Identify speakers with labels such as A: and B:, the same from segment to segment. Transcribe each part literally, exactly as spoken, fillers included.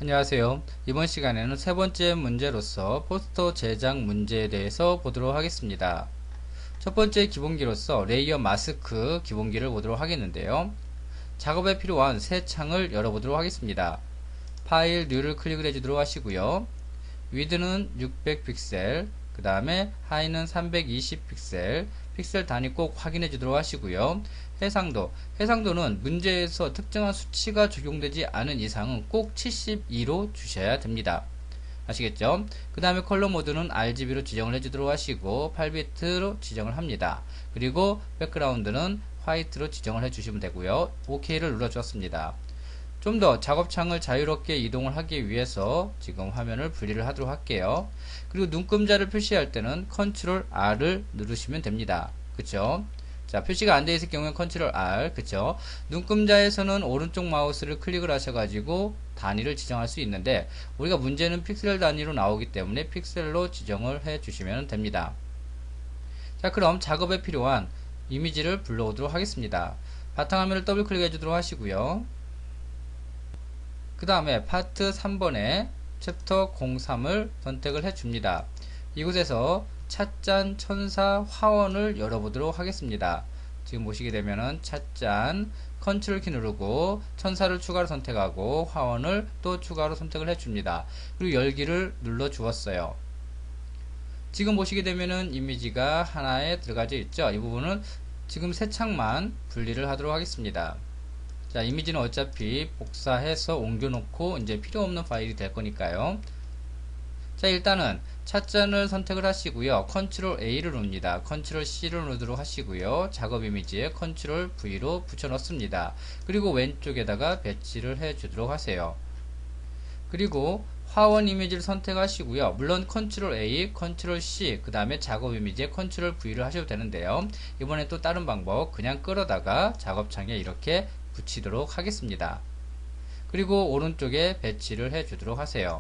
A: 안녕하세요. 이번 시간에는 세 번째 문제로서 포스터 제작 문제에 대해서 보도록 하겠습니다. 첫 번째 기본기로서 레이어 마스크 기본기를 보도록 하겠는데요. 작업에 필요한 새 창을 열어보도록 하겠습니다. 파일 뉴를 클릭을 해주도록 하시고요. 위드는 육백 픽셀, 그 다음에 하이는 삼백이십 픽셀, 픽셀 단위 꼭 확인해 주도록 하시고요. 해상도, 해상도는 문제에서 특정한 수치가 적용되지 않은 이상은 꼭 칠십이로 주셔야 됩니다. 아시겠죠? 그 다음에 컬러 모드는 알지비로 지정을 해주도록 하시고 팔 비트로 지정을 합니다. 그리고 백그라운드는 화이트로 지정을 해주시면 되고요. 오케이를 눌러주었습니다. 좀 더 작업창을 자유롭게 이동을 하기 위해서 지금 화면을 분리를 하도록 할게요. 그리고 눈금자를 표시할 때는 컨트롤 알을 누르시면 됩니다. 그쵸? 자, 표시가 안 되어 있을 경우에 컨트롤 알, 그쵸? 눈금자에서는 오른쪽 마우스를 클릭을 하셔가지고 단위를 지정할 수 있는데, 우리가 문제는 픽셀 단위로 나오기 때문에 픽셀로 지정을 해 주시면 됩니다. 자, 그럼 작업에 필요한 이미지를 불러오도록 하겠습니다. 바탕화면을 더블 클릭해 주도록 하시고요. 그 다음에 파트 삼 번에 챕터 공삼을 선택을 해줍니다. 이곳에서 찻잔 천사 화원을 열어보도록 하겠습니다. 지금 보시게 되면은 찻잔 컨트롤 키 누르고 천사를 추가로 선택하고 화원을 또 추가로 선택을 해줍니다. 그리고 열기를 눌러 주었어요. 지금 보시게 되면은 이미지가 하나에 들어가져 있죠. 이 부분은 지금 세 창만 분리를 하도록 하겠습니다. 자, 이미지는 어차피 복사해서 옮겨놓고 이제 필요 없는 파일이 될 거니까요. 자, 일단은 찻잔을 선택을 하시고요. 컨트롤 에이를 누릅니다. 컨트롤 씨를 누르도록 하시고요. 작업 이미지에 컨트롤 브이로 붙여 넣습니다. 그리고 왼쪽에다가 배치를 해 주도록 하세요. 그리고 화원 이미지를 선택하시고요. 물론 컨트롤 에이, 컨트롤 씨, 그 다음에 작업 이미지에 컨트롤 브이를 하셔도 되는데요. 이번에 또 다른 방법, 그냥 끌어다가 작업창에 이렇게 붙이도록 하겠습니다. 그리고 오른쪽에 배치를 해 주도록 하세요.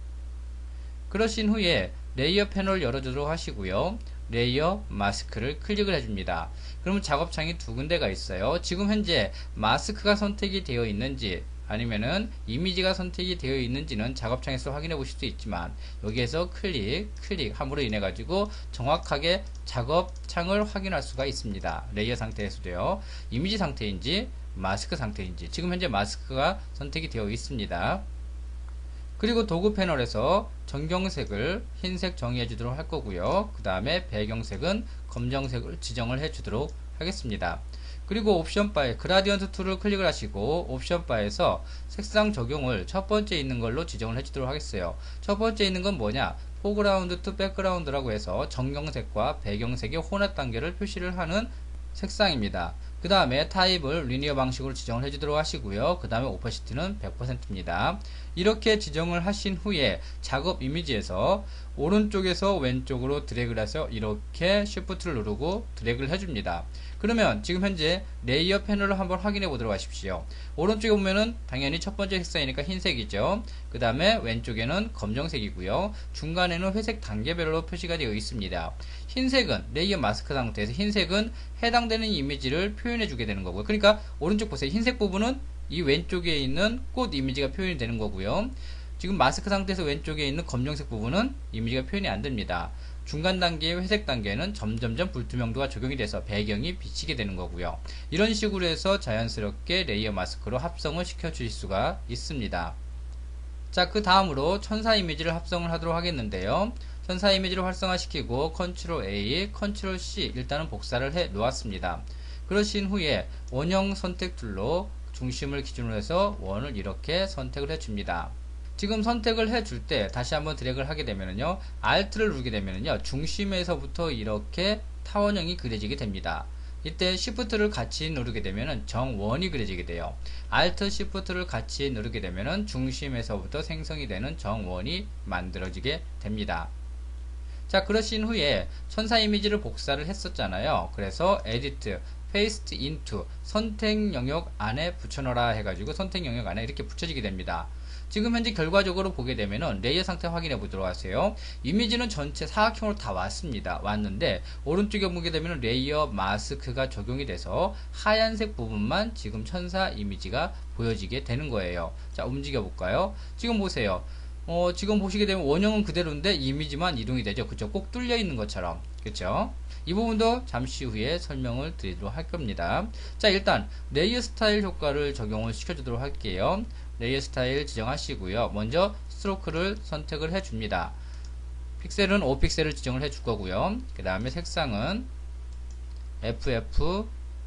A: 그러신 후에 레이어 패널을 열어주도록 하시고요. 레이어 마스크를 클릭을 해줍니다. 그러면 작업창이 두 군데가 있어요. 지금 현재 마스크가 선택이 되어 있는지 아니면은 이미지가 선택이 되어 있는지는 작업창에서 확인해 보실 수 있지만 여기에서 클릭, 클릭 함으로 인해 가지고 정확하게 작업창을 확인할 수가 있습니다. 레이어 상태에서도요. 이미지 상태인지 마스크 상태인지 지금 현재 마스크가 선택이 되어 있습니다. 그리고 도구 패널에서 전경색을 흰색 정의해 주도록 할 거고요. 그 다음에 배경색은 검정색을 지정을 해 주도록 하겠습니다. 그리고 옵션 바에 그라디언트 툴을 클릭을 하시고 옵션 바에서 색상 적용을 첫 번째 있는 걸로 지정을 해 주도록 하겠어요. 첫 번째 있는 건 뭐냐? 포그라운드 투 백그라운드라고 해서 전경색과 배경색의 혼합 단계를 표시를 하는 색상입니다. 그 다음에 타입을 리니어 방식으로 지정을 해주도록 하시고요. 그 다음에 오퍼시티는 백 퍼센트입니다. 이렇게 지정을 하신 후에 작업 이미지에서 오른쪽에서 왼쪽으로 드래그를 해서 이렇게 쉬프트를 누르고 드래그를 해줍니다. 그러면 지금 현재 레이어 패널을 한번 확인해 보도록 하십시오. 오른쪽에 보면은 당연히 첫 번째 색상이니까 흰색이죠. 그 다음에 왼쪽에는 검정색이고요. 중간에는 회색 단계별로 표시가 되어 있습니다. 흰색은 레이어 마스크 상태에서 흰색은 해당되는 이미지를 표현해 주게 되는 거고요. 그러니까 오른쪽 보세요. 흰색 부분은 이 왼쪽에 있는 꽃 이미지가 표현이 되는 거고요. 지금 마스크 상태에서 왼쪽에 있는 검정색 부분은 이미지가 표현이 안 됩니다. 중간 단계의 회색 단계는 점점점 불투명도가 적용이 돼서 배경이 비치게 되는 거고요. 이런 식으로 해서 자연스럽게 레이어 마스크로 합성을 시켜 주실 수가 있습니다. 자, 그 다음으로 천사 이미지를 합성을 하도록 하겠는데요. 천사 이미지를 활성화시키고 컨트롤 에이, 컨트롤 씨 일단은 복사를 해 놓았습니다. 그러신 후에 원형 선택 툴로 중심을 기준으로 해서 원을 이렇게 선택을 해 줍니다. 지금 선택을 해줄 때 다시 한번 드래그를 하게 되면요, Alt를 누르게 되면요, 중심에서부터 이렇게 타원형이 그려지게 됩니다. 이때 Shift를 같이 누르게 되면은 정원이 그려지게 돼요. Alt, Shift를 같이 누르게 되면은 중심에서부터 생성이 되는 정원이 만들어지게 됩니다. 자, 그러신 후에 천사 이미지를 복사를 했었잖아요. 그래서 Edit, Paste into 선택 영역 안에 붙여넣어라 해가지고 선택 영역 안에 이렇게 붙여지게 됩니다. 지금 현재 결과적으로 보게 되면은 레이어 상태 확인해 보도록 하세요. 이미지는 전체 사각형으로 다 왔습니다. 왔는데 오른쪽에 보게 되면은 레이어 마스크가 적용이 돼서 하얀색 부분만 지금 천사 이미지가 보여지게 되는 거예요. 자, 움직여 볼까요? 지금 보세요. 어, 지금 보시게 되면 원형은 그대로인데 이미지만 이동이 되죠. 그쵸? 꼭 뚫려 있는 것처럼. 그쵸? 이 부분도 잠시 후에 설명을 드리도록 할 겁니다. 자, 일단 레이어 스타일 효과를 적용을 시켜주도록 할게요. 레이어 스타일 지정하시고요. 먼저 스트로크를 선택을 해줍니다. 픽셀은 오 픽셀을 지정을 해줄 거고요. 그 다음에 색상은 에프에프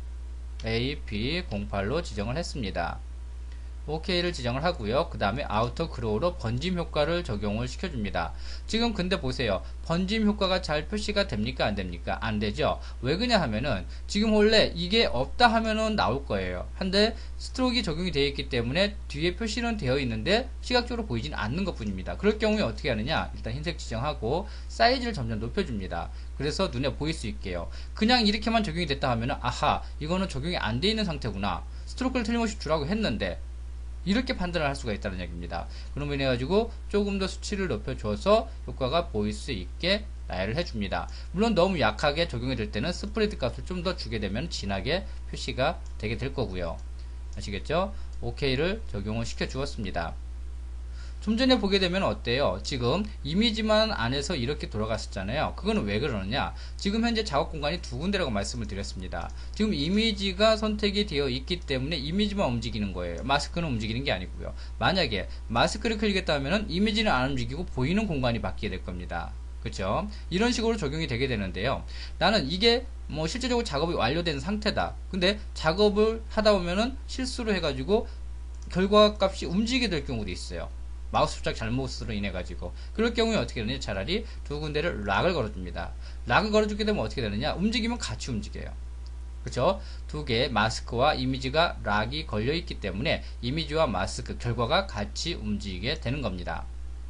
A: 에이피 공팔로 지정을 했습니다. 오케이를 지정을 하고요. 그 다음에 아우터 그로우로 번짐 효과를 적용을 시켜줍니다. 지금 근데 보세요. 번짐 효과가 잘 표시가 됩니까? 안 됩니까? 안 되죠. 왜 그냐 하면은 지금 원래 이게 없다 하면은 나올 거예요. 한데 스트로크가 적용이 되어 있기 때문에 뒤에 표시는 되어 있는데 시각적으로 보이진 않는 것 뿐입니다. 그럴 경우에 어떻게 하느냐? 일단 흰색 지정하고 사이즈를 점점 높여줍니다. 그래서 눈에 보일 수 있게요. 그냥 이렇게만 적용이 됐다 하면은 아하, 이거는 적용이 안 돼 있는 상태구나. 스트로크를 틀림없이 주라고 했는데 이렇게 판단을 할 수가 있다는 얘기입니다. 그러면 해가지고 조금 더 수치를 높여줘서 효과가 보일 수 있게 나열을 해줍니다. 물론 너무 약하게 적용이 될 때는 스프레드 값을 좀 더 주게 되면 진하게 표시가 되게 될 거고요. 아시겠죠? 오케이를 적용을 시켜 주었습니다. 좀 전에 보게 되면 어때요? 지금 이미지만 안에서 이렇게 돌아갔었잖아요. 그거는 왜 그러느냐? 지금 현재 작업 공간이 두 군데라고 말씀을 드렸습니다. 지금 이미지가 선택이 되어 있기 때문에 이미지만 움직이는 거예요. 마스크는 움직이는 게 아니고요. 만약에 마스크를 클릭했다 하면은 이미지는 안 움직이고 보이는 공간이 바뀌게 될 겁니다. 그렇죠? 이런 식으로 적용이 되게 되는데요. 나는 이게 뭐 실제적으로 작업이 완료된 상태다. 근데 작업을 하다 보면은 실수로 해가지고 결과 값이 움직이게 될 경우도 있어요. 마우스 조작 잘못으로 인해 가지고 그럴 경우에 어떻게 되느냐? 차라리 두 군데를 락을 걸어줍니다. 락을 걸어주게 되면 어떻게 되느냐? 움직이면 같이 움직여요. 그쵸? 두 개의 마스크와 이미지가 락이 걸려 있기 때문에 이미지와 마스크 결과가 같이 움직이게 되는 겁니다.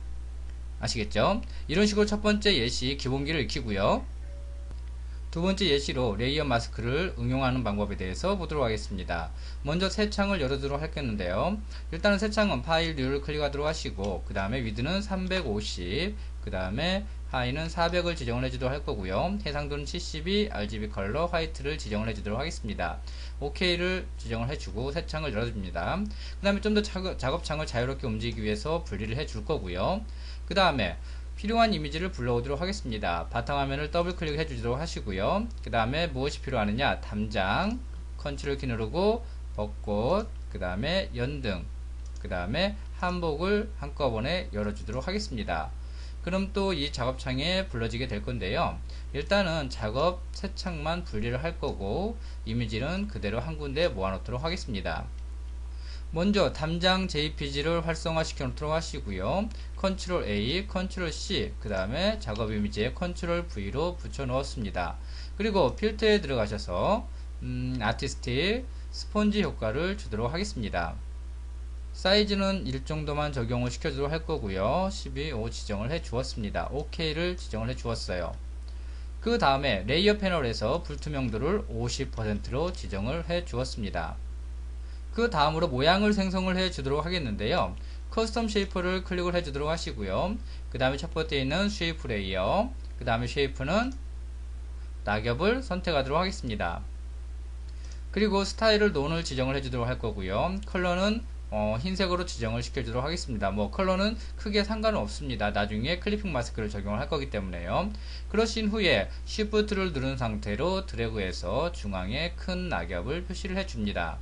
A: 아시겠죠? 이런 식으로 첫 번째 예시 기본기를 익히고요. 두 번째 예시로 레이어 마스크를 응용하는 방법에 대해서 보도록 하겠습니다. 먼저 새 창을 열어두도록 하겠는데요. 일단은 새 창은 파일 뉴를 클릭하도록 하시고 그 다음에 위드는 삼백오십, 그 다음에 하이는 사백을 지정을 해주도록 할 거고요. 해상도는 칠십이, 알지비 컬러 화이트를 지정을 해주도록 하겠습니다. 오케이를 지정을 해주고 새 창을 열어줍니다. 그 다음에 좀 더 작업창을 자유롭게 움직이기 위해서 분리를 해줄 거고요. 그 다음에 필요한 이미지를 불러오도록 하겠습니다. 바탕화면을 더블 클릭 해주도록 하시고요. 그 다음에 무엇이 필요하느냐? 담장, 컨트롤 키 누르고 벚꽃, 그 다음에 연등, 그 다음에 한복을 한꺼번에 열어주도록 하겠습니다. 그럼 또 이 작업창에 불러지게 될 건데요. 일단은 작업 새 창만 분리를 할 거고 이미지는 그대로 한 군데 모아놓도록 하겠습니다. 먼저 담장 제이피지를 활성화 시켜 놓도록 하시고요. 컨트롤 A, 컨트롤 C, 그 다음에 작업 이미지에 컨트롤 V로 붙여 넣었습니다. 그리고 필터에 들어가셔서 음, 아티스틱 스폰지 효과를 주도록 하겠습니다. 사이즈는 일 정도만 적용을 시켜주도록 할 거고요. 십이, 오 지정을 해 주었습니다. 오케이를 지정을 해 주었어요. 그 다음에 레이어 패널에서 불투명도를 오십 퍼센트로 지정을 해 주었습니다. 그 다음으로 모양을 생성을 해 주도록 하겠는데요. 커스텀 쉐이프를 클릭을 해 주도록 하시고요. 그 다음에 첫 번째 있는 쉐이프 레이어, 그 다음에 쉐이프는 낙엽을 선택하도록 하겠습니다. 그리고 스타일을 논을 지정을 해 주도록 할 거고요. 컬러는 어, 흰색으로 지정을 시켜주도록 하겠습니다. 뭐 컬러는 크게 상관은 없습니다. 나중에 클리핑 마스크를 적용을 할 거기 때문에요. 그러신 후에 Shift를 누른 상태로 드래그해서 중앙에 큰 낙엽을 표시를 해줍니다.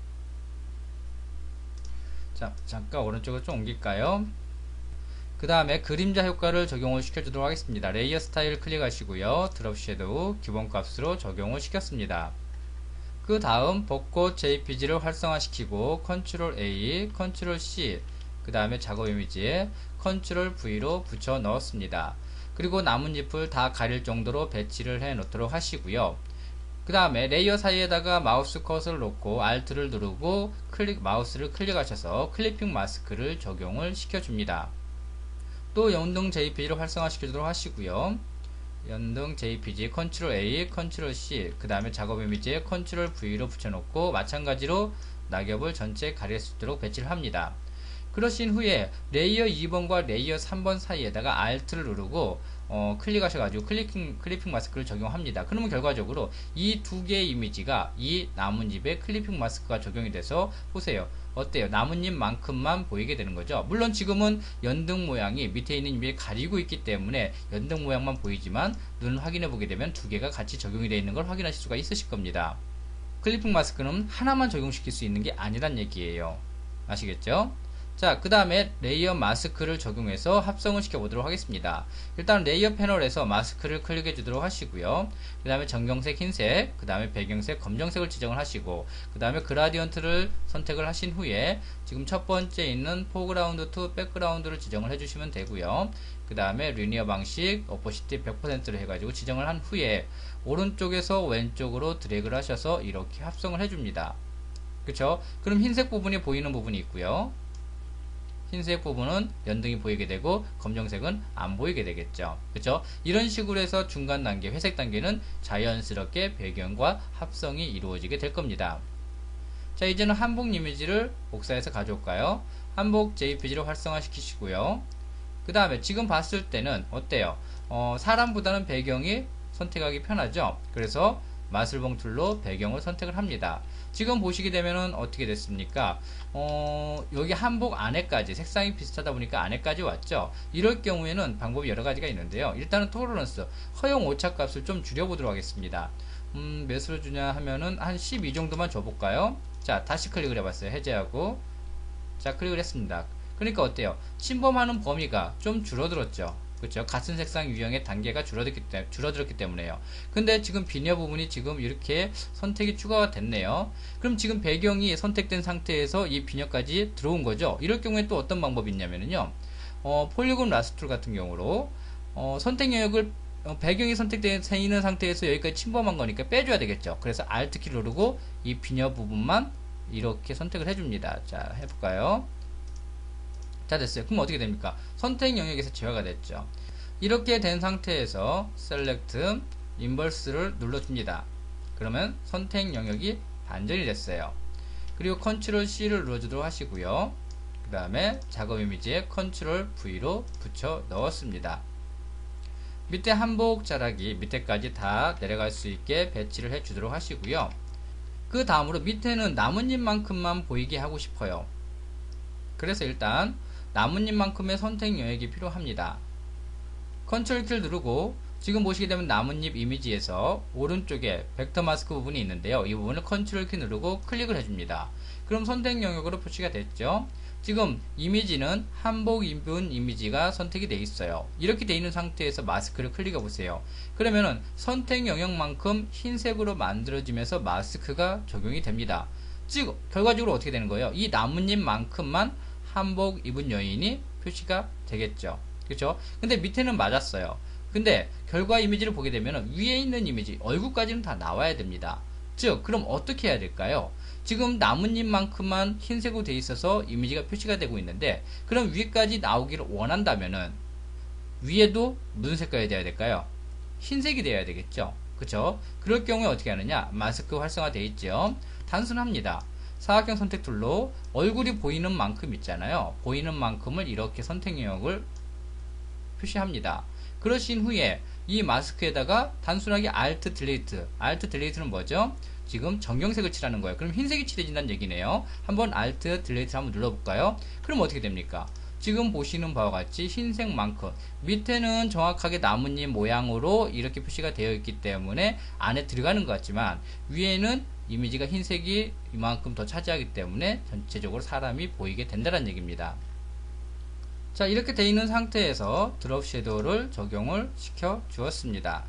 A: 자, 잠깐 오른쪽으로 좀 옮길까요? 그 다음에 그림자 효과를 적용을 시켜주도록 하겠습니다. 레이어 스타일 클릭하시고요. 드롭 섀도우 기본값으로 적용을 시켰습니다. 그 다음 벚꽃 제이피지를 활성화시키고 컨트롤 A, 컨트롤 C, 그 다음에 작업 이미지에 컨트롤 V로 붙여 넣었습니다. 그리고 나뭇잎을 다 가릴 정도로 배치를 해 놓도록 하시고요. 그 다음에 레이어 사이에다가 마우스 컷을 놓고 Alt를 누르고 클릭, 마우스를 클릭하셔서 클리핑 마스크를 적용을 시켜줍니다. 또 연동 제이피지를 활성화시켜주도록 하시고요. 연동 제이피지 컨트롤 A, 컨트롤 C, 그 다음에 작업 이미지에 컨트롤 V로 붙여놓고 마찬가지로 낙엽을 전체 가릴 수 있도록 배치를 합니다. 그러신 후에 레이어 이 번과 레이어 삼 번 사이에다가 Alt를 누르고 어, 클릭하셔가지고 클리핑, 클리핑 마스크를 적용합니다. 그러면 결과적으로 이 두 개의 이미지가 이 나뭇잎에 클리핑 마스크가 적용이 돼서 보세요. 어때요? 나뭇잎만큼만 보이게 되는 거죠. 물론 지금은 연등 모양이 밑에 있는 잎을 가리고 있기 때문에 연등 모양만 보이지만 눈 확인해 보게 되면 두 개가 같이 적용이 되어 있는 걸 확인하실 수가 있으실 겁니다. 클리핑 마스크는 하나만 적용시킬 수 있는 게 아니란 얘기예요. 아시겠죠? 자, 그 다음에 레이어 마스크를 적용해서 합성을 시켜보도록 하겠습니다. 일단 레이어 패널에서 마스크를 클릭해 주도록 하시고요. 그 다음에 정경색 흰색, 그 다음에 배경색 검정색을 지정을 하시고, 그 다음에 그라디언트를 선택을 하신 후에 지금 첫 번째 있는 포그라운드 투 백그라운드를 지정을 해주시면 되고요. 그 다음에 리니어 방식, 오퍼시티 백 퍼센트를 해가지고 지정을 한 후에 오른쪽에서 왼쪽으로 드래그를 하셔서 이렇게 합성을 해줍니다. 그쵸? 그럼 흰색 부분이 보이는 부분이 있고요. 흰색 부분은 연등이 보이게 되고 검정색은 안 보이게 되겠죠. 그쵸? 이런 식으로 해서 중간 단계, 회색 단계는 자연스럽게 배경과 합성이 이루어지게 될 겁니다. 자, 이제는 한복 이미지를 복사해서 가져올까요? 한복 제이피지로 활성화 시키시고요. 그 다음에 지금 봤을 때는 어때요? 어, 사람보다는 배경이 선택하기 편하죠? 그래서 마술봉 툴로 배경을 선택을 합니다. 지금 보시게 되면은 어떻게 됐습니까? 어, 여기 한복 안에까지 색상이 비슷하다 보니까 안에까지 왔죠. 이럴 경우에는 방법이 여러 가지가 있는데요. 일단은 토러런스 허용 오차값을 좀 줄여보도록 하겠습니다. 음, 몇으로 주냐 하면은 한 십이 정도만 줘볼까요? 자, 다시 클릭을 해봤어요. 해제하고 자, 클릭을 했습니다. 그러니까 어때요? 침범하는 범위가 좀 줄어들었죠. 그렇죠? 같은 색상 유형의 단계가 줄어들기, 때, 줄어들었기 때문에요. 근데 지금 비녀 부분이 지금 이렇게 선택이 추가가 됐네요. 그럼 지금 배경이 선택된 상태에서 이 비녀까지 들어온 거죠. 이럴 경우에 또 어떤 방법이 있냐면요. 어, 폴리곤 라스툴 같은 경우로 어, 선택 영역을 어, 배경이 선택되어 있는 상태에서 여기까지 침범한 거니까 빼줘야 되겠죠. 그래서 Alt 키 누르고 이 비녀 부분만 이렇게 선택을 해줍니다. 자, 해볼까요? 자, 됐어요. 그럼 어떻게 됩니까? 선택 영역에서 제외가 됐죠. 이렇게 된 상태에서 Select, Inverse를 눌러줍니다. 그러면 선택 영역이 반전이 됐어요. 그리고 컨트롤 씨를 눌러주도록 하시고요. 그 다음에 작업 이미지에 컨트롤 브이로 붙여 넣었습니다. 밑에 한복 자락이 밑에까지 다 내려갈 수 있게 배치를 해주도록 하시고요. 그 다음으로 밑에는 나뭇잎만큼만 보이게 하고 싶어요. 그래서 일단 나뭇잎만큼의 선택 영역이 필요합니다. 컨트롤 키를 누르고 지금 보시게 되면 나뭇잎 이미지에서 오른쪽에 벡터 마스크 부분이 있는데요. 이 부분을 컨트롤 키 누르고 클릭을 해줍니다. 그럼 선택 영역으로 표시가 됐죠. 지금 이미지는 한복 입은 이미지가 선택이 되어 있어요. 이렇게 되어 있는 상태에서 마스크를 클릭해 보세요. 그러면은 선택 영역만큼 흰색으로 만들어지면서 마스크가 적용이 됩니다. 즉 결과적으로 어떻게 되는 거예요? 이 나뭇잎만큼만 한복 입은 여인이 표시가 되겠죠. 그렇죠? 근데 밑에는 맞았어요. 근데 결과 이미지를 보게 되면 위에 있는 이미지 얼굴까지는 다 나와야 됩니다. 즉 그럼 어떻게 해야 될까요? 지금 나뭇잎만큼만 흰색으로 되어 있어서 이미지가 표시가 되고 있는데 그럼 위까지 나오기를 원한다면은 위에도 무슨 색깔이 되어야 될까요? 흰색이 되어야 되겠죠. 그렇죠? 그럴 경우에 어떻게 하느냐? 마스크 활성화 되어 있죠. 단순합니다. 사각형 선택 툴로 얼굴이 보이는 만큼 있잖아요. 보이는 만큼을 이렇게 선택 영역을 표시합니다. 그러신 후에 이 마스크에다가 단순하게 Alt Delete, Alt Delete는 뭐죠? 지금 정경색을 칠하는 거예요. 그럼 흰색이 칠해진다는 얘기네요. 한번 Alt Delete 한번 눌러볼까요? 그럼 어떻게 됩니까? 지금 보시는 바와 같이 흰색만큼 밑에는 정확하게 나뭇잎 모양으로 이렇게 표시가 되어 있기 때문에 안에 들어가는 것 같지만 위에는 이미지가 흰색이 이만큼 더 차지하기 때문에 전체적으로 사람이 보이게 된다는 얘기입니다. 자, 이렇게 되어 있는 상태에서 드롭 섀도우를 적용을 시켜 주었습니다.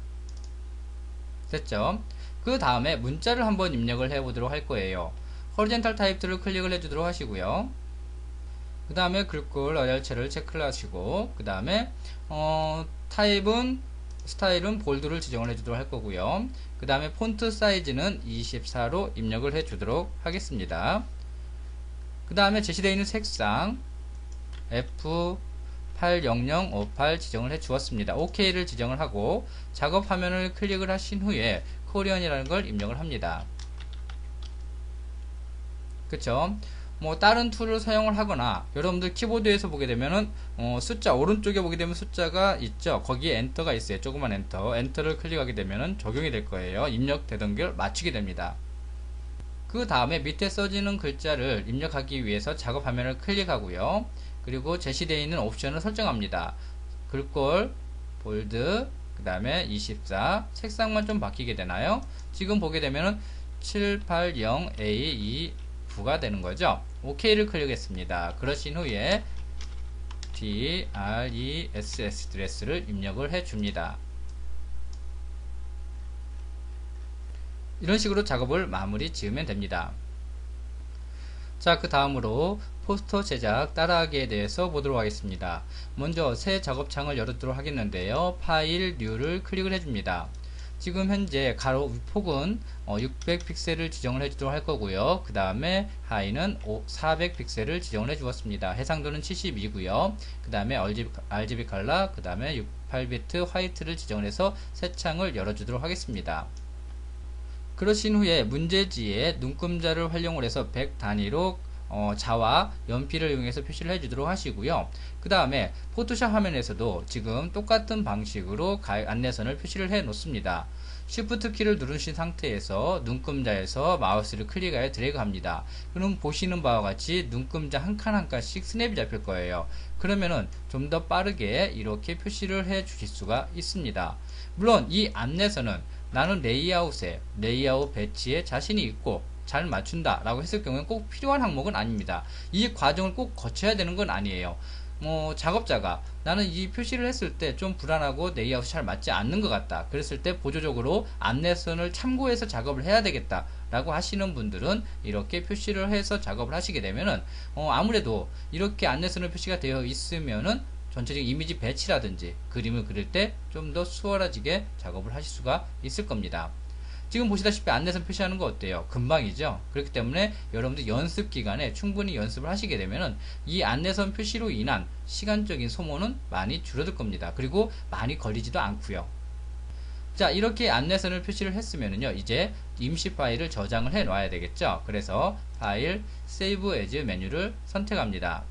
A: 됐죠? 그 다음에 문자를 한번 입력을 해 보도록 할 거예요. 호리젠탈 타입 툴을 클릭을 해 주도록 하시고요. 그 다음에 글꼴 어열체를 체크를 하시고 그 다음에 어, 타입은 스타일은 볼드를 지정을 해주도록 할 거고요. 그 다음에 폰트 사이즈는 이십사로 입력을 해 주도록 하겠습니다. 그 다음에 제시되어 있는 색상 에프 팔공공오팔 지정을 해 주었습니다. 오케이를 지정을 하고 작업 화면을 클릭을 하신 후에 코리언이라는 걸 입력을 합니다. 그쵸? 뭐 다른 툴을 사용을 하거나 여러분들 키보드에서 보게 되면은 어 숫자 오른쪽에 보게 되면 숫자가 있죠. 거기에 엔터가 있어요. 조그만 엔터. 엔터를 클릭하게 되면은 적용이 될 거예요. 입력되던 걸 맞추게 됩니다. 그 다음에 밑에 써지는 글자를 입력하기 위해서 작업 화면을 클릭하고요. 그리고 제시되어 있는 옵션을 설정합니다. 글꼴, 볼드, 그 다음에 이십사, 색상만 좀 바뀌게 되나요? 지금 보게 되면은 칠백팔십 에이 이 구가 되는 거죠. 오케이를 클릭했습니다. 그러신 후에 드레스 드레스를 입력을 해 줍니다. 이런 식으로 작업을 마무리 지으면 됩니다. 자, 그 다음으로 포스터 제작 따라하기에 대해서 보도록 하겠습니다. 먼저 새 작업창을 열도록 하겠는데요. 파일 뉴를 클릭을 해줍니다. 지금 현재 가로 폭은 육백 픽셀을 지정을 해주도록 할 거고요. 그 다음에 하이는 사백 픽셀을 지정을 해주었습니다. 해상도는 칠십이고요. 그 다음에 알지비 컬러, 그 다음에 육십팔 비트 화이트를 지정을 해서 새 창을 열어주도록 하겠습니다. 그러신 후에 문제지에 눈금자를 활용을 해서 백 단위로 어, 자와 연필을 이용해서 표시를 해주도록 하시고요. 그 다음에 포토샵 화면에서도 지금 똑같은 방식으로 안내선을 표시를 해 놓습니다. 쉬프트 키를 누르신 상태에서 눈금자에서 마우스를 클릭하여 드래그 합니다. 그럼 보시는 바와 같이 눈금자 한 칸 한 칸씩 스냅이 잡힐 거예요. 그러면은 좀 더 빠르게 이렇게 표시를 해 주실 수가 있습니다. 물론 이 안내선은 나는 레이아웃에 레이아웃 배치에 자신이 있고 잘 맞춘다 라고 했을 경우에는 꼭 필요한 항목은 아닙니다. 이 과정을 꼭 거쳐야 되는 건 아니에요. 뭐 작업자가 나는 이 표시를 했을 때 좀 불안하고 레이아웃이 잘 맞지 않는 것 같다, 그랬을 때 보조적으로 안내선을 참고해서 작업을 해야 되겠다 라고 하시는 분들은 이렇게 표시를 해서 작업을 하시게 되면은 어 아무래도 이렇게 안내선을 표시가 되어 있으면은 전체적인 이미지 배치라든지 그림을 그릴 때 좀 더 수월해지게 작업을 하실 수가 있을 겁니다. 지금 보시다시피 안내선 표시하는 거 어때요? 금방이죠? 그렇기 때문에 여러분들 연습 기간에 충분히 연습을 하시게 되면은 이 안내선 표시로 인한 시간적인 소모는 많이 줄어들 겁니다. 그리고 많이 걸리지도 않고요. 자, 이렇게 안내선을 표시를 했으면은요, 이제 임시 파일을 저장을 해 놔야 되겠죠? 그래서 파일, 세이브 에즈 메뉴를 선택합니다.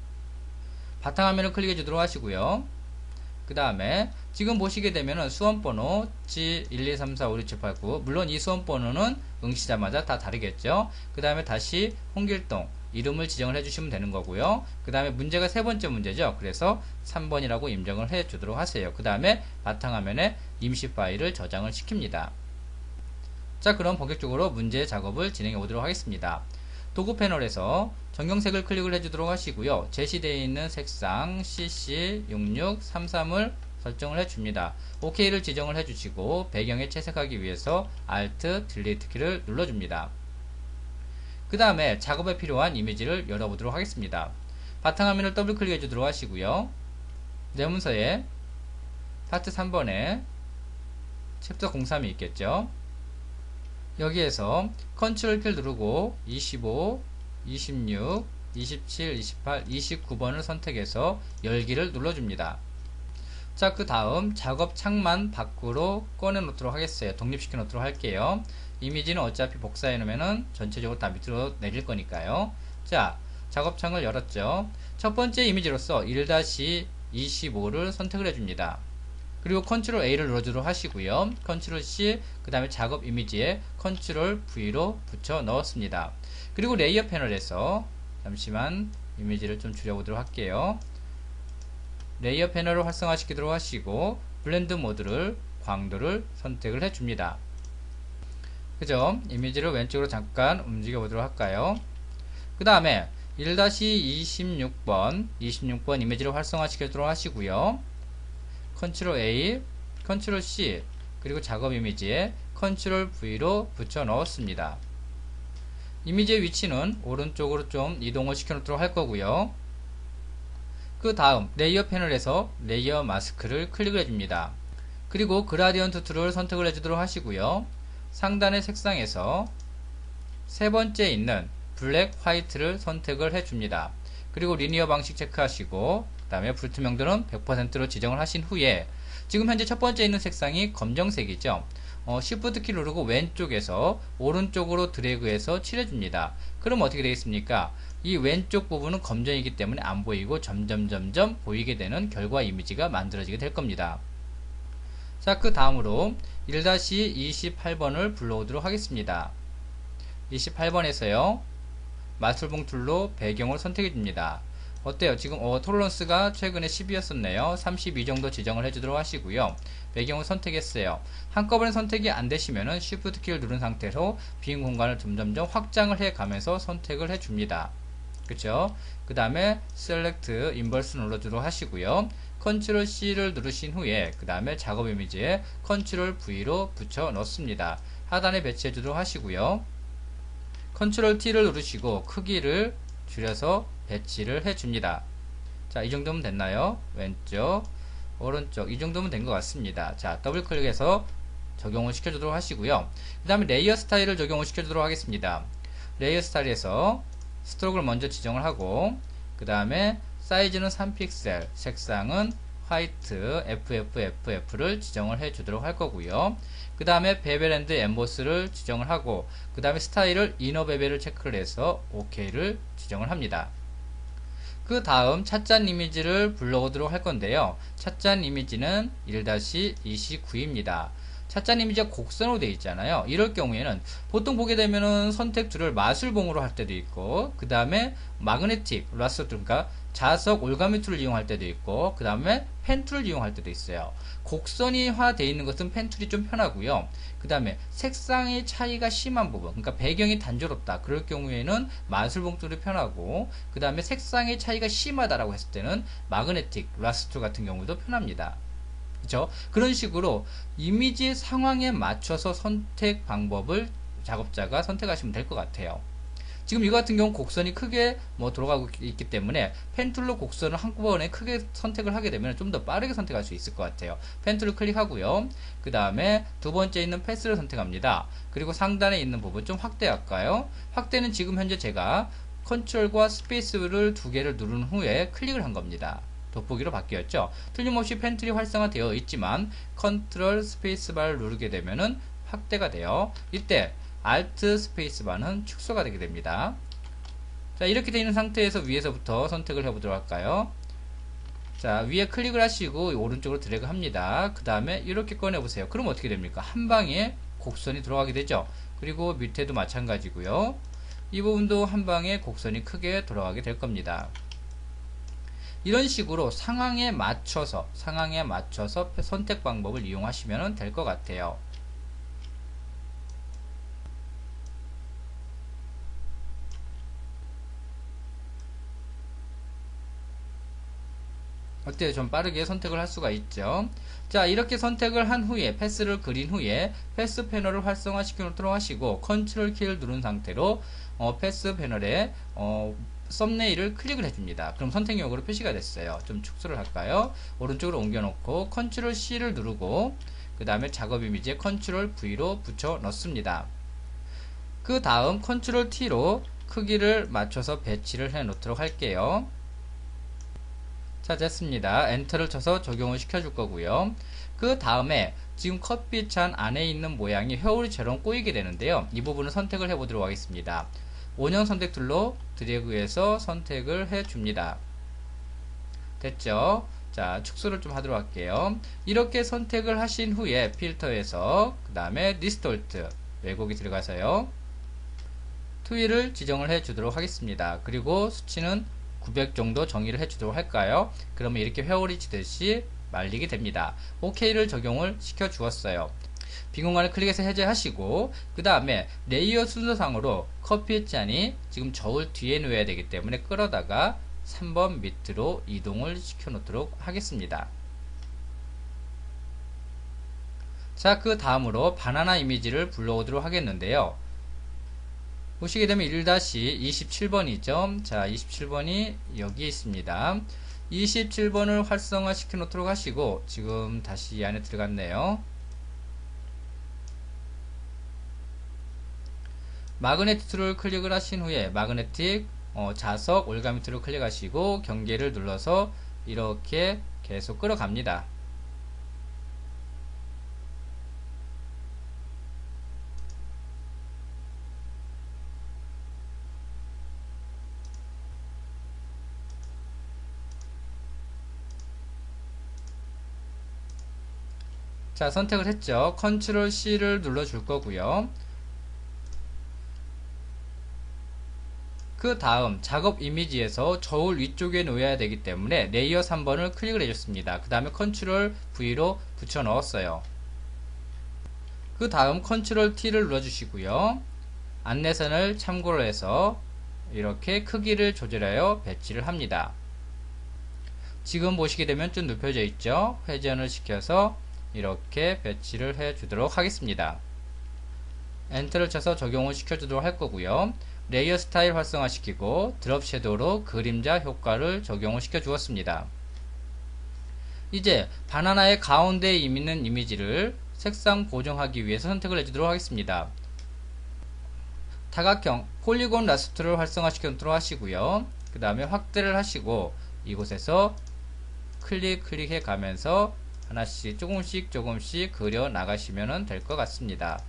A: 바탕화면을 클릭해 주도록 하시고요. 그 다음에 지금 보시게 되면은 수험번호 지 일 이 삼 사 오 육 칠 팔 구, 물론 이 수험번호는 응시자마다 다 다르겠죠. 그 다음에 다시 홍길동 이름을 지정을 해주시면 되는 거고요. 그 다음에 문제가 세 번째 문제죠. 그래서 삼 번이라고 임정을 해 주도록 하세요. 그 다음에 바탕화면에 임시 파일을 저장을 시킵니다. 자, 그럼 본격적으로 문제 작업을 진행해 보도록 하겠습니다. 도구 패널에서 정경색을 클릭을 해주도록 하시고요. 제시되어 있는 색상 씨씨 육육 삼삼을 설정을 해줍니다. 오케이를 지정을 해주시고 배경에 채색하기 위해서 Alt, Delete 키를 눌러줍니다. 그 다음에 작업에 필요한 이미지를 열어보도록 하겠습니다. 바탕화면을 더블 클릭해 주도록 하시고요. 내 문서에 파트 삼 번에 챕터 공삼이 있겠죠. 여기에서 컨트롤 키를 누르고 이십오, 이십육, 이십칠, 이십팔, 이십구 번을 선택해서 열기를 눌러줍니다. 자, 그 다음 작업 창만 밖으로 꺼내 놓도록 하겠어요. 독립시켜 놓도록 할게요. 이미지는 어차피 복사해 놓으면은 전체적으로 다 밑으로 내릴 거니까요. 자, 작업창을 열었죠. 첫 번째 이미지로서 일 이십오를 선택을 해줍니다. 그리고 컨트롤 에이를 눌러주도록 하시고요. 컨트롤 씨, 그 다음에 작업 이미지에 컨트롤 브이로 붙여 넣었습니다. 그리고 레이어 패널에서 잠시만 이미지를 좀 줄여보도록 할게요. 레이어 패널을 활성화시키도록 하시고 블렌드 모드를 광도를 선택을 해줍니다. 그죠? 이미지를 왼쪽으로 잠깐 움직여 보도록 할까요? 그 다음에 일 이십육 번 이십육 번 이미지를 활성화시키도록 하시고요. 컨트롤 에이, 컨트롤 씨, 그리고 작업 이미지에 컨트롤 브이로 붙여 넣었습니다. 이미지의 위치는 오른쪽으로 좀 이동을 시켜 놓도록 할 거고요. 그 다음 레이어 패널에서 레이어 마스크를 클릭을 해줍니다. 그리고 그라디언트 툴을 선택을 해주도록 하시고요. 상단의 색상에서 세 번째 있는 블랙 화이트를 선택을 해줍니다. 그리고 리니어 방식 체크하시고 그 다음에 불투명도는 백 퍼센트로 지정을 하신 후에 지금 현재 첫 번째 있는 색상이 검정색이죠. 어, Shift 키 누르고 왼쪽에서 오른쪽으로 드래그해서 칠해줍니다. 그럼 어떻게 되겠습니까? 이 왼쪽 부분은 검정이기 때문에 안 보이고 점점 점점 보이게 되는 결과 이미지가 만들어지게 될 겁니다. 자, 그 다음으로 일 이십팔 번을 불러오도록 하겠습니다. 이십팔 번에서요 마술봉 툴로 배경을 선택해 줍니다. 어때요? 지금 어, 톨런스가 최근에 십이었었네요. 삼십이 정도 지정을 해주도록 하시고요. 배경을 선택했어요. 한꺼번에 선택이 안 되시면은 Shift 키를 누른 상태로 빈 공간을 점점점 확장을 해 가면서 선택을 해 줍니다. 그쵸? 그 다음에 Select Inverse 눌러주도록 하시고요. 컨트롤 씨를 누르신 후에 그 다음에 작업 이미지에 컨트롤 브이로 붙여 넣습니다. 하단에 배치해 주도록 하시고요. 컨트롤 티를 누르시고 크기를 줄여서 배치를 해줍니다. 자, 이 정도면 됐나요? 왼쪽, 오른쪽, 이 정도면 된 것 같습니다. 자, 더블 클릭해서 적용을 시켜주도록 하시고요. 그 다음에 레이어 스타일을 적용을 시켜주도록 하겠습니다. 레이어 스타일에서 스트로크를 먼저 지정을 하고, 그 다음에 사이즈는 삼 픽셀, 색상은 화이트, 에프에프에프에프를 지정을 해주도록 할 거고요. 그 다음에 베벨 앤드 엠보스를 지정을 하고, 그 다음에 스타일을 이너 베벨을 체크를 해서 오케이를 지정을 합니다. 그 다음 찻잔 이미지를 불러오도록 할 건데요. 찻잔 이미지는 일 이십구입니다. 찻잔 이미지가 곡선으로 되어 있잖아요. 이럴 경우에는 보통 보게 되면은 선택 툴을 마술봉으로 할 때도 있고, 그 다음에 마그네틱, 라스트, 그러니까 자석 올가미 툴을 이용할 때도 있고, 그 다음에 펜 툴을 이용할 때도 있어요. 곡선이화 되어 있는 것은 펜 툴이 좀 편하고요. 그 다음에 색상의 차이가 심한 부분, 그러니까 배경이 단조롭다. 그럴 경우에는 마술봉 툴이 편하고, 그 다음에 색상의 차이가 심하다라고 했을 때는 마그네틱, 라스트 툴 같은 경우도 편합니다. 그렇죠? 그런 식으로 이미지 상황에 맞춰서 선택 방법을 작업자가 선택하시면 될 것 같아요. 지금 이거 같은 경우 곡선이 크게 뭐 돌아가고 있기 때문에 펜툴로 곡선을 한꺼번에 크게 선택을 하게 되면 좀 더 빠르게 선택할 수 있을 것 같아요. 펜툴을 클릭하고요. 그 다음에 두 번째 있는 패스를 선택합니다. 그리고 상단에 있는 부분 좀 확대할까요? 확대는 지금 현재 제가 컨트롤과 스페이스를 두 개를 누른 후에 클릭을 한 겁니다. 돋보기로 바뀌었죠. 틀림없이 펜툴이 활성화되어 있지만 컨트롤 스페이스바를 누르게 되면은 확대가 돼요. 이때 Alt 스페이스바는 축소가 되게 됩니다. 자, 이렇게 되어 있는 상태에서 위에서부터 선택을 해보도록 할까요? 자, 위에 클릭을 하시고 오른쪽으로 드래그 합니다. 그 다음에 이렇게 꺼내보세요. 그럼 어떻게 됩니까? 한 방에 곡선이 들어가게 되죠. 그리고 밑에도 마찬가지고요. 이 부분도 한 방에 곡선이 크게 돌아가게 될 겁니다. 이런 식으로 상황에 맞춰서 상황에 맞춰서 선택 방법을 이용하시면 될 것 같아요. 어때요? 좀 빠르게 선택을 할 수가 있죠. 자, 이렇게 선택을 한 후에 패스를 그린 후에 패스 패널을 활성화 시켜 놓도록 하시고 컨트롤 키를 누른 상태로 어, 패스 패널에 어, 썸네일을 클릭을 해줍니다. 그럼 선택용으로 표시가 됐어요. 좀 축소를 할까요? 오른쪽으로 옮겨놓고 컨트롤 씨를 누르고 그 다음에 작업 이미지에 컨트롤 브이로 붙여 넣습니다. 그 다음 컨트롤 티로 크기를 맞춰서 배치를 해 놓도록 할게요. 자, 됐습니다. 엔터를 쳐서 적용을 시켜줄 거고요. 그 다음에 지금 커피잔 안에 있는 모양이 회오리처럼 꼬이게 되는데요. 이 부분을 선택을 해 보도록 하겠습니다. 원형 선택 툴로 드래그해서 선택을 해 줍니다. 됐죠? 자, 축소를 좀 하도록 할게요. 이렇게 선택을 하신 후에 필터에서 그 다음에 디스톨트 왜곡이 들어가서요. 투위를 지정을 해 주도록 하겠습니다. 그리고 수치는 구백 정도 정의를 해 주도록 할까요? 그러면 이렇게 회오리 치듯이 말리게 됩니다. 오케이를 적용을 시켜 주었어요. 빈 공간을 클릭해서 해제하시고 그 다음에 레이어 순서상으로 커피잔이 지금 저울 뒤에 놓여야 되기 때문에 끌어다가 삼 번 밑으로 이동을 시켜 놓도록 하겠습니다. 자, 그 다음으로 바나나 이미지를 불러오도록 하겠는데요. 보시게 되면 일 이십칠 번이죠. 자, 이십칠 번이 여기 있습니다. 이십칠 번을 활성화 시켜 놓도록 하시고 지금 다시 이 안에 들어갔네요. 마그네틱 툴을 클릭을 하신 후에 마그네틱 어, 자석 올가미 툴을 클릭하시고 경계를 눌러서 이렇게 계속 끌어갑니다. 자, 선택을 했죠. 컨트롤 씨를 눌러줄 거고요. 그 다음 작업 이미지에서 저울 위쪽에 놓여야 되기 때문에 레이어 삼 번을 클릭을 해줬습니다. 그 다음에 컨트롤 브이로 붙여 넣었어요. 그 다음 컨트롤 티를 눌러주시고요. 안내선을 참고로 해서 이렇게 크기를 조절하여 배치를 합니다. 지금 보시게 되면 좀 눕혀져 있죠. 회전을 시켜서 이렇게 배치를 해 주도록 하겠습니다. 엔터를 쳐서 적용을 시켜주도록 할 거고요. 레이어 스타일 활성화시키고 드롭 섀도우로 그림자 효과를 적용을 시켜 주었습니다. 이제 바나나의 가운데에 있는 이미지를 색상 보정하기 위해서 선택을 해주도록 하겠습니다. 다각형 폴리곤 라스트를 활성화시켜놓도록 하시고요. 그 다음에 확대를 하시고 이곳에서 클릭 클릭해 가면서 하나씩 조금씩 조금씩 그려 나가시면 될 것 같습니다.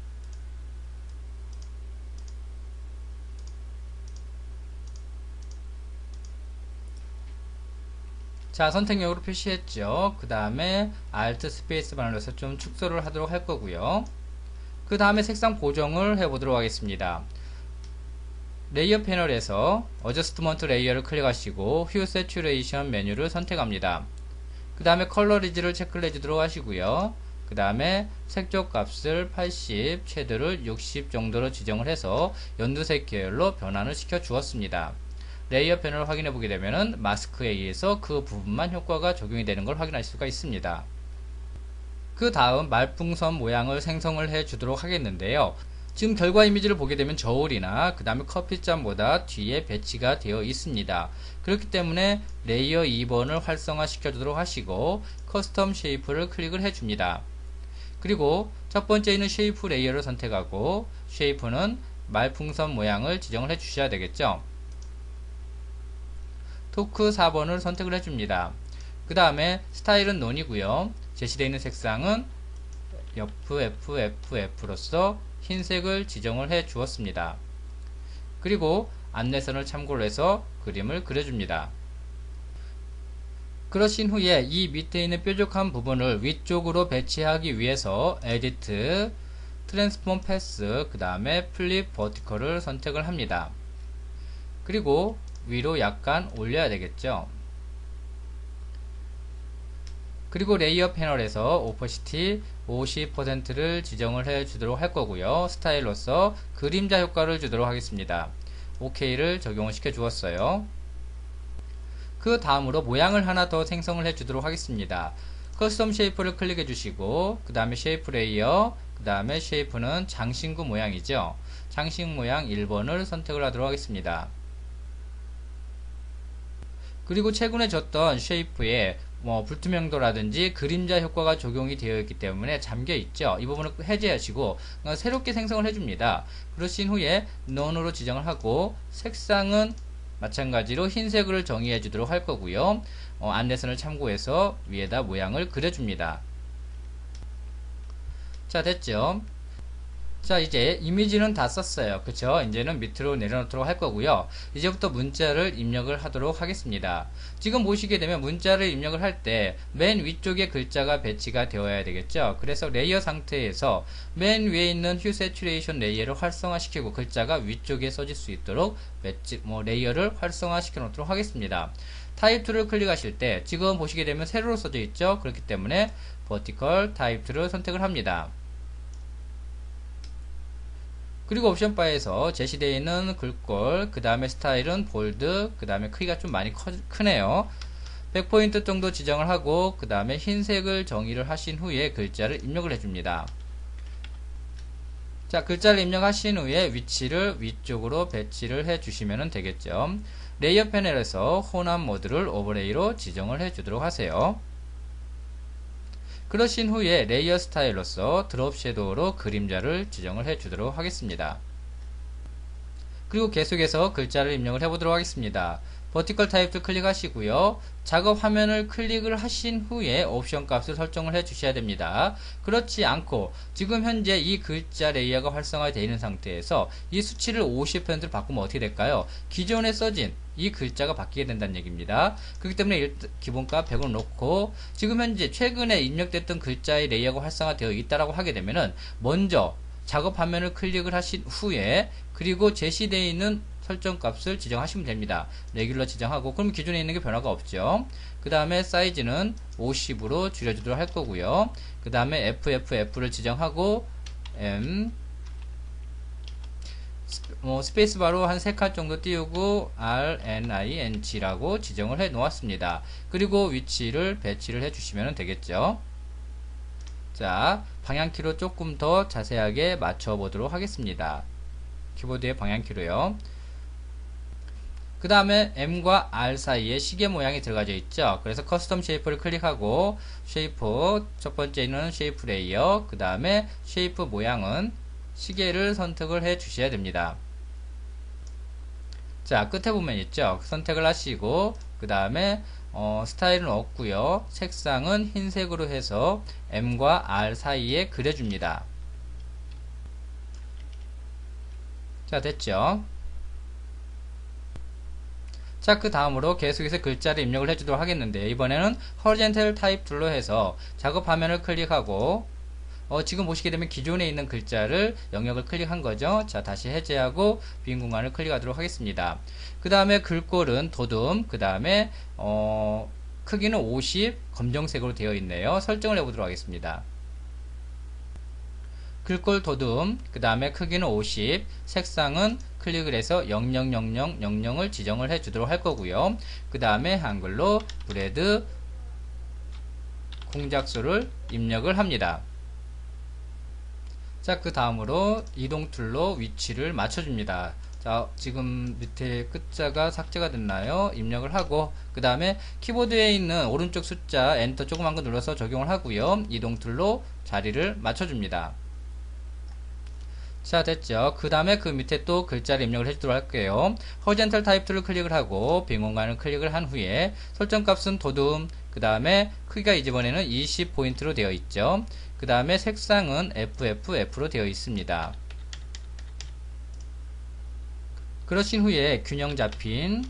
A: 자, 선택용으로 표시했죠. 그 다음에 Alt 스페이스바를 눌러서 좀 축소를 하도록 할 거고요. 그 다음에 색상 보정을 해보도록 하겠습니다. 레이어 패널에서 어저스트먼트 레이어를 클릭하시고 휴 세츄레이션 메뉴를 선택합니다. 그 다음에 컬러 리즈를 체크를 해주도록 하시고요. 그 다음에 색조 값을 팔십, 섀도우를 육십 정도로 지정을 해서 연두색 계열로 변환을 시켜 주었습니다. 레이어 패널을 확인해 보게 되면은 마스크에 의해서 그 부분만 효과가 적용이 되는 걸 확인할 수가 있습니다. 그 다음 말풍선 모양을 생성을 해 주도록 하겠는데요. 지금 결과 이미지를 보게 되면 저울이나 그 다음에 커피잔보다 뒤에 배치가 되어 있습니다. 그렇기 때문에 레이어 이 번을 활성화 시켜 주도록 하시고 커스텀 쉐이프를 클릭을 해 줍니다. 그리고 첫 번째 있는 쉐이프 레이어를 선택하고 쉐이프는 말풍선 모양을 지정을 해 주셔야 되겠죠. 토크 사 번을 선택을 해줍니다. 그 다음에 스타일은 논이고요. 제시되어 있는 색상은 에프 에프 에프 에프로서 흰색을 지정을 해 주었습니다. 그리고 안내선을 참고로 해서 그림을 그려줍니다. 그러신 후에 이 밑에 있는 뾰족한 부분을 위쪽으로 배치하기 위해서 에디트, 트랜스폼 패스, 그 다음에 플립 버티컬을 선택을 합니다. 그리고 위로 약간 올려야 되겠죠. 그리고 레이어 패널에서 오퍼시티 오십 퍼센트를 지정을 해 주도록 할 거고요. 스타일로서 그림자 효과를 주도록 하겠습니다. 오케이를 적용을 시켜 주었어요. 그 다음으로 모양을 하나 더 생성을 해 주도록 하겠습니다. 커스텀 쉐이프를 클릭해 주시고 그 다음에 쉐이프 레이어, 그 다음에 쉐이프는 장신구 모양이죠. 장신 모양 일 번을 선택을 하도록 하겠습니다. 그리고 최근에 줬던 쉐이프에 뭐 불투명도라든지 그림자 효과가 적용이 되어 있기 때문에 잠겨 있죠. 이 부분을 해제하시고 새롭게 생성을 해줍니다. 그러신 후에 None으로 지정을 하고 색상은 마찬가지로 흰색을 정의해 주도록 할 거고요. 어, 안내선을 참고해서 위에다 모양을 그려줍니다. 자, 됐죠? 자, 이제 이미지는 다 썼어요. 그쵸? 이제는 밑으로 내려놓도록 할 거고요. 이제부터 문자를 입력을 하도록 하겠습니다. 지금 보시게 되면 문자를 입력을 할 때 맨 위쪽에 글자가 배치가 되어야 되겠죠? 그래서 레이어 상태에서 맨 위에 있는 휴 세츄레이션 레이어를 활성화시키고 글자가 위쪽에 써질 수 있도록 배치, 뭐 레이어를 활성화시켜 놓도록 하겠습니다. 타입 이를 클릭하실 때 지금 보시게 되면 세로로 써져 있죠? 그렇기 때문에 버티컬 타입 이를 선택을 합니다. 그리고 옵션 바에서 제시되어 있는 글꼴, 그 다음에 스타일은 볼드, 그 다음에 크기가 좀 많이 커, 크네요. 백 포인트 정도 지정을 하고 그 다음에 흰색을 정의를 하신 후에 글자를 입력을 해줍니다. 자, 글자를 입력하신 후에 위치를 위쪽으로 배치를 해주시면 되겠죠. 레이어 패널에서 혼합 모드를 오버레이로 지정을 해주도록 하세요. 그러신 후에 레이어 스타일로서 드롭 섀도우로 그림자를 지정을 해 주도록 하겠습니다. 그리고 계속해서 글자를 입력을 해보도록 하겠습니다. 버티컬 타입도 클릭하시고요. 작업 화면을 클릭을 하신 후에 옵션 값을 설정을 해 주셔야 됩니다. 그렇지 않고 지금 현재 이 글자 레이어가 활성화되어 있는 상태에서 이 수치를 오십 퍼센트로 바꾸면 어떻게 될까요? 기존에 써진 이 글자가 바뀌게 된다는 얘기입니다. 그렇기 때문에 기본값 백으로 놓고 지금 현재 최근에 입력됐던 글자의 레이어가 활성화되어 있다라고 하게 되면은 먼저 작업 화면을 클릭을 하신 후에 그리고 제시되어 있는 설정 값을 지정하시면 됩니다. 레귤러 지정하고 그럼 기존에 있는 게 변화가 없죠. 그 다음에 사이즈는 오십으로 줄여주도록 할 거고요. 그 다음에 에프에프에프를 지정하고 M 뭐 스페이스바로 한 세 칸 정도 띄우고 알엔아이엔지라고 지정을 해 놓았습니다. 그리고 위치를 배치를 해 주시면 되겠죠. 자, 방향키로 조금 더 자세하게 맞춰 보도록 하겠습니다. 키보드의 방향키로요. 그 다음에 M과 R 사이에 시계 모양이 들어가져 있죠. 그래서 커스텀 쉐이프를 클릭하고 쉐이프 첫 번째는 쉐이프 레이어, 그 다음에 쉐이프 모양은 시계를 선택을 해 주셔야 됩니다. 자, 끝에 보면 있죠. 선택을 하시고 그 다음에 어, 스타일은 없고요. 색상은 흰색으로 해서 M과 R 사이에 그려줍니다. 자, 됐죠. 자, 그 다음으로 계속해서 글자를 입력을 해주도록 하겠는데 이번에는 horizontal type 툴로 해서 작업 화면을 클릭하고 어, 지금 보시게 되면 기존에 있는 글자를 영역을 클릭한 거죠. 자, 다시 해제하고 빈 공간을 클릭하도록 하겠습니다. 그 다음에 글꼴은 도둠, 그 다음에 어, 크기는 오십, 검정색으로 되어 있네요. 설정을 해보도록 하겠습니다. 글꼴 도둠, 그 다음에 크기는 오십, 색상은 클릭을 해서 영영영영영영을 지정을 해 주도록 할 거고요. 그 다음에 한글로 브레드 공작수를 입력을 합니다. 자, 그 다음으로 이동 툴로 위치를 맞춰줍니다. 자, 지금 밑에 끝자가 삭제가 됐나요? 입력을 하고 그 다음에 키보드에 있는 오른쪽 숫자 엔터 조그만 거 눌러서 적용을 하고요. 이동 툴로 자리를 맞춰줍니다. 자, 됐죠. 그 다음에 그 밑에 또 글자를 입력을 해주도록 할게요. horizontal type 툴을 클릭을 하고 빈 공간을 클릭을 한 후에 설정 값은 도둠, 그 다음에 크기가 이번에는 이십 포인트로 되어 있죠. 그 다음에 색상은 에프에프에프로 되어 있습니다. 그러신 후에 균형 잡힌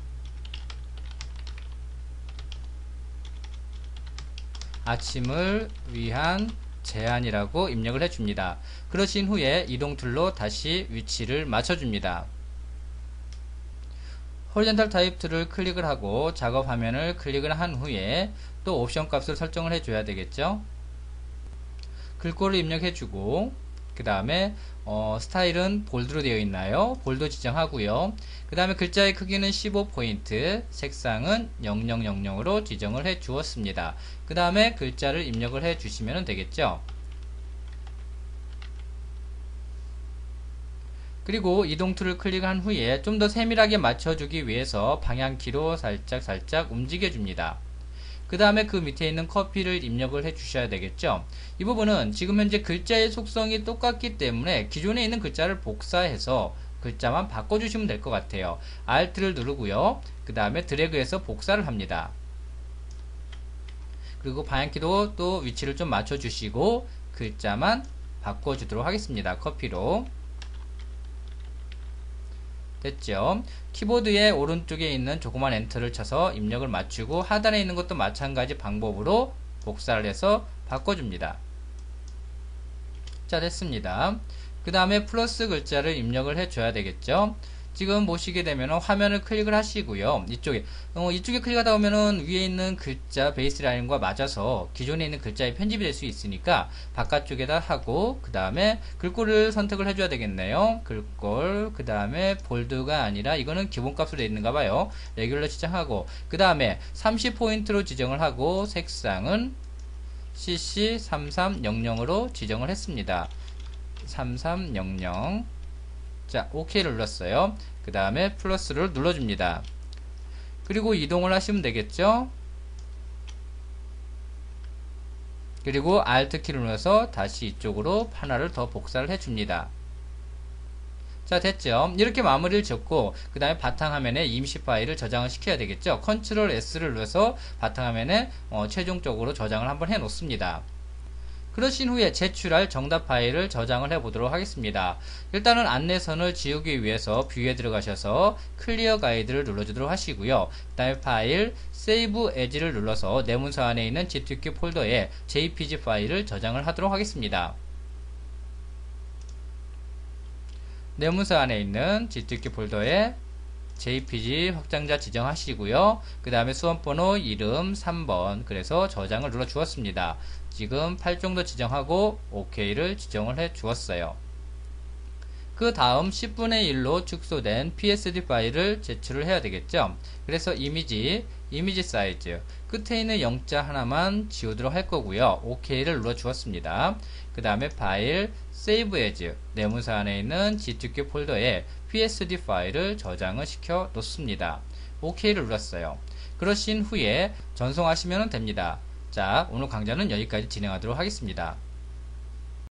A: 아침을 위한 제한이라고 입력을 해줍니다. 그러신 후에 이동 툴로 다시 위치를 맞춰줍니다. horizontal type 툴을 클릭을 하고 작업 화면을 클릭을 한 후에 또 옵션 값을 설정을 해줘야 되겠죠. 글꼴을 입력해주고 그 다음에 어, 스타일은 볼드로 되어 있나요? 볼드 지정하고요. 그 다음에 글자의 크기는 십오 포인트, 색상은 영영영영으로 지정을 해 주었습니다. 그 다음에 글자를 입력을 해 주시면 되겠죠. 그리고 이동 툴을 클릭한 후에 좀 더 세밀하게 맞춰주기 위해서 방향키로 살짝 살짝 움직여 줍니다. 그 다음에 그 밑에 있는 커피를 입력을 해 주셔야 되겠죠. 이 부분은 지금 현재 글자의 속성이 똑같기 때문에 기존에 있는 글자를 복사해서 글자만 바꿔주시면 될 것 같아요. Alt를 누르고요. 그 다음에 드래그해서 복사를 합니다. 그리고 방향키도 또 위치를 좀 맞춰주시고 글자만 바꿔주도록 하겠습니다. 커피로. 됐죠. 키보드의 오른쪽에 있는 조그만 엔터를 쳐서 입력을 맞추고 하단에 있는 것도 마찬가지 방법으로 복사를 해서 바꿔줍니다. 자, 됐습니다. 그 다음에 플러스 글자를 입력을 해줘야 되겠죠. 지금 보시게 되면 화면을 클릭을 하시고요. 이쪽에 어, 이쪽에 클릭하다 보면은 위에 있는 글자 베이스 라인과 맞아서 기존에 있는 글자에 편집이 될 수 있으니까 바깥쪽에다 하고 그 다음에 글꼴을 선택을 해줘야 되겠네요. 글꼴 그 다음에 볼드가 아니라 이거는 기본값으로 되어 있는가 봐요. 레귤러 지정하고 그 다음에 삼십 포인트로 지정을 하고 색상은 씨씨 삼삼영영으로 지정을 했습니다. 삼삼영영. 자, 오케이를 눌렀어요. 그 다음에 플러스를 눌러줍니다. 그리고 이동을 하시면 되겠죠. 그리고 Alt 키를 눌러서 다시 이쪽으로 하나를 더 복사를 해줍니다. 자, 됐죠? 이렇게 마무리를 짓고 그 다음에 바탕화면에 임시 파일을 저장을 시켜야 되겠죠? 컨트롤 에스를 눌러서 바탕화면에 어, 최종적으로 저장을 한번 해 놓습니다. 그러신 후에 제출할 정답 파일을 저장을 해 보도록 하겠습니다. 일단은 안내선을 지우기 위해서 뷰에 들어가셔서 클리어 가이드를 눌러주도록 하시고요. 그 다음에 파일 세이브 에즈를 눌러서 내 문서 안에 있는 지투큐 폴더에 제이피지 파일을 저장을 하도록 하겠습니다. 내 문서 안에 있는 지투큐 폴더에 제이피지 확장자 지정하시고요. 그 다음에 수험번호, 이름, 삼 번 그래서 저장을 눌러 주었습니다. 지금 팔 정도 지정하고 오케이를 지정을 해 주었어요. 그 다음 십분의 일로 축소된 피에스디 파일을 제출을 해야 되겠죠. 그래서 이미지, 이미지 사이즈 끝에 있는 영자 하나만 지우도록 할 거고요. 오케이를 눌러 주었습니다. 그 다음에 파일 세이브 에즈 내 문서 안에 있는 지투큐 폴더에 피에스디 파일을 저장을 시켜 놓습니다. 오케이를 눌렀어요. 그러신 후에 전송하시면 됩니다. 자, 오늘 강좌는 여기까지 진행하도록 하겠습니다.